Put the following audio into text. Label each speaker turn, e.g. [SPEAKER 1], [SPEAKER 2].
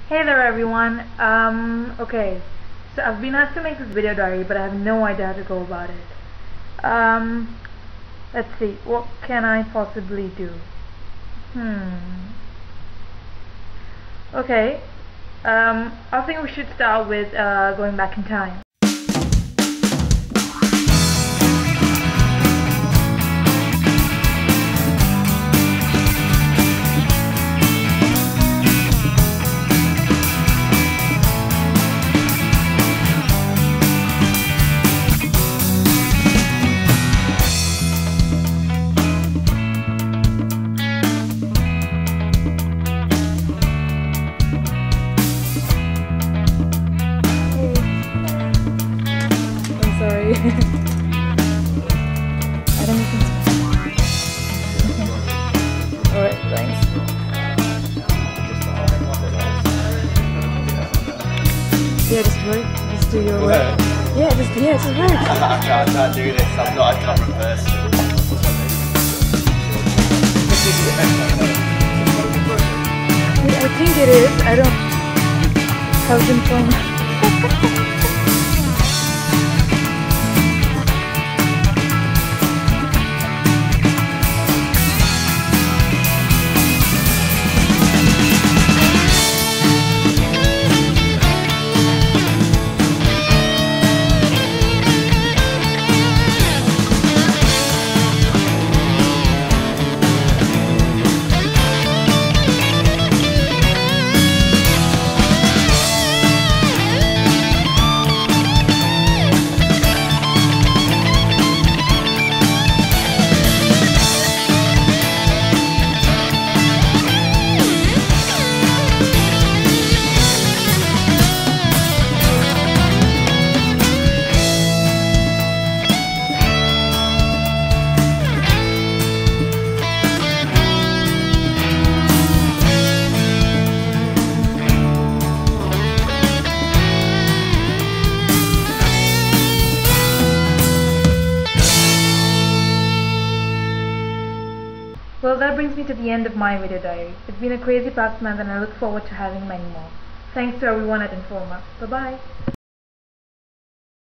[SPEAKER 1] Hey there everyone. Okay, so I've been asked to make this video diary, but I have no idea how to go about it. Let's see, what can I possibly do? Okay, I think we should start with going back in time. Sorry. I don't think so. Alright, thanks. Yeah, just work. Just do your work. Yeah, just work.
[SPEAKER 2] I can't do this. I'm not a camera person.
[SPEAKER 1] I think it is. I don't have them from. Well, that brings me to the end of my video diary. It's been a crazy past month and I look forward to having many more. Thanks to everyone at Informa. Bye-bye.